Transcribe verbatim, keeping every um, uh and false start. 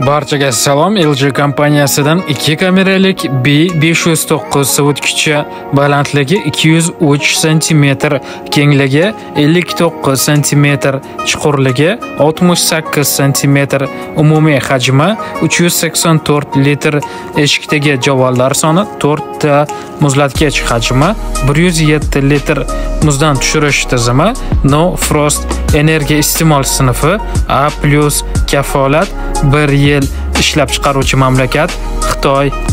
Barchaga salom. L G kompaniyasidan ikki kameralik B besh yuz to'qqiz sovutgichi balandligi ikki yuz uch santimetr, kengligi ellik to'qqiz santimetr, chuqurligi oltmish sakkiz santimetr, umumiy hajmi uch yuz sakson to'rt litr, eshikdagi javonlar soni to'rt ta, muzlatgich hajmi bir yuz yetti litr, muzdan tushirish tizimi No Frost, energiya iste'mol sinfi A plus, kafolat bir yil, ishlab chiqaruvchi mamlakat Xitoy.